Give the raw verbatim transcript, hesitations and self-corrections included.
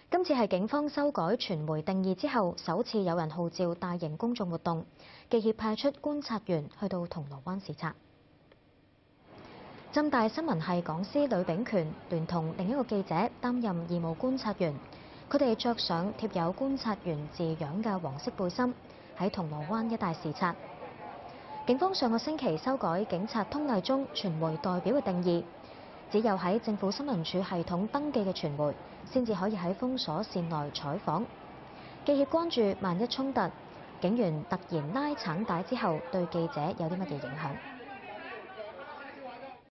今次係警方修改傳媒定義之後，首次有人號召大型公眾活動，記協派出觀察員去到銅鑼灣視察。浸大新聞系講師呂秉權聯同另一個記者擔任義務觀察員，佢哋着上貼有觀察員字樣嘅黃色背心，喺銅鑼灣一帶視察。警方上個星期修改警察通例中傳媒代表嘅定義，只有喺政府新聞處系統登記嘅傳媒先至可以喺封鎖線內採訪。記協關注萬一衝突，警員突然拉橙帶之後，對記者有啲乜嘢影響？